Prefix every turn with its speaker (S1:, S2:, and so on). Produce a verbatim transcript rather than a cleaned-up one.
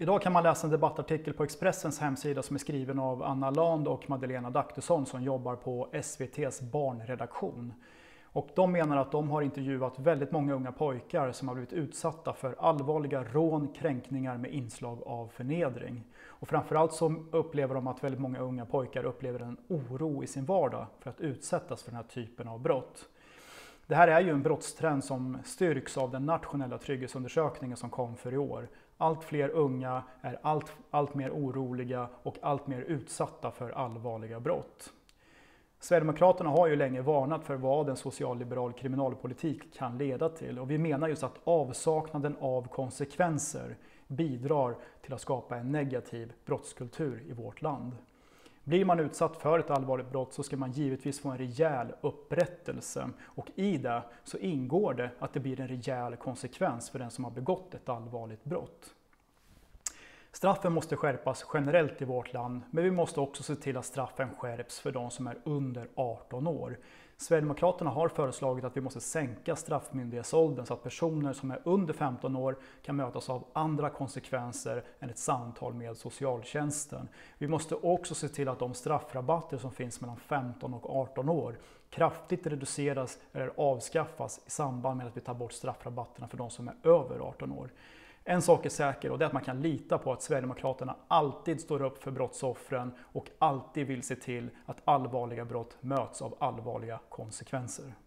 S1: Idag kan man läsa en debattartikel på Expressens hemsida som är skriven av Anna Land och Madeleine Adaktusson som jobbar på S V T:s barnredaktion. Och de menar att de har intervjuat väldigt många unga pojkar som har blivit utsatta för allvarliga rån, kränkningar med inslag av förnedring. Och framförallt så upplever de att väldigt många unga pojkar upplever en oro i sin vardag för att utsättas för den här typen av brott. Det här är ju en brottstrend som styrks av den nationella trygghetsundersökningen som kom för i år. Allt fler unga är allt, allt mer oroliga och allt mer utsatta för allvarliga brott. Sverigedemokraterna har ju länge varnat för vad en socialliberal kriminalpolitik kan leda till. Och vi menar just att avsaknaden av konsekvenser bidrar till att skapa en negativ brottskultur i vårt land. Blir man utsatt för ett allvarligt brott så ska man givetvis få en rejäl upprättelse. Och i det så ingår det att det blir en rejäl konsekvens för den som har begått ett allvarligt brott. Straffen måste skärpas generellt i vårt land, men vi måste också se till att straffen skärps för de som är under arton år. Sverigedemokraterna har föreslagit att vi måste sänka straffmyndighetsåldern så att personer som är under femton år kan mötas av andra konsekvenser än ett samtal med socialtjänsten. Vi måste också se till att de straffrabatter som finns mellan femton och arton år kraftigt reduceras eller avskaffas i samband med att vi tar bort straffrabatterna för de som är över arton år. En sak är säker och det är att man kan lita på att Sverigedemokraterna alltid står upp för brottsoffren och alltid vill se till att allvarliga brott möts av allvarliga konsekvenser.